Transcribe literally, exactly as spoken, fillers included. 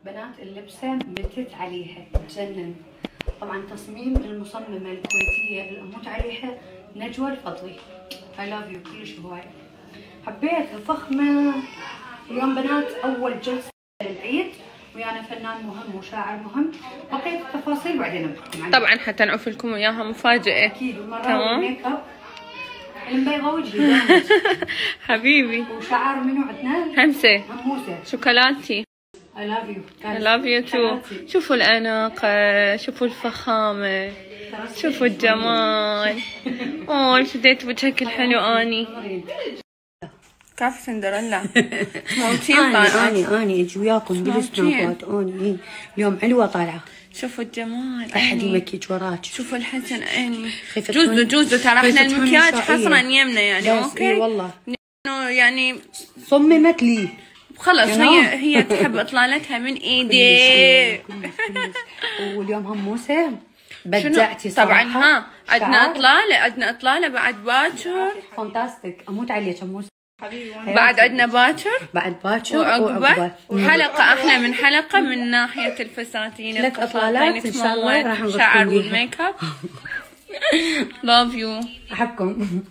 بنات اللبسه متت عليها تجنن. طبعا تصميم المصممه الكويتيه اللي اموت عليها نجوى الفضلي. اي لاف يو كلش هواي. حبيت الفخمه. اليوم بنات اول جلسه للعيد ويانا فنان مهم وشاعر مهم. بقيت التفاصيل بعدين بحكم عنها. طبعا حتى نعرف لكم اياها مفاجاه. اكيد. والمره الميك اب المبيضه وجهي حبيبي. وشعر منو عندنا؟ همسه هموسه شوكولاتي. I love you. I love you too. شوفوا الأناقة، شوفوا الفخامة، شوفوا الجمال. اوه شديت بشكل حلو اني. كيف سندريلا؟ موتين طالعة. اني اني اجي وياكم بالسنابات اني اليوم علوة طالعة. شوفوا الجمال. احد يمكيج وراك. شوفوا الحسن عيني. جوزو جوزو ترى احنا المكياج حصرا يمنا يعني اوكي؟ اي والله. يعني صممت لي. خلص هي هي تحب اطلالتها من ايدي. واليوم هموسه بدعتي صراحه. طبعا ها عندنا اطلاله عندنا اطلاله بعد باكر. فانتاستيك اموت عليك هموسه. بعد عندنا باكر. بعد باكر وعقبه وحلقه احلى من حلقه من ناحيه الفساتين. ثلاث اطلالات ان شاء الله راح نغطي شعر والميك اب. لاف يو. احبكم.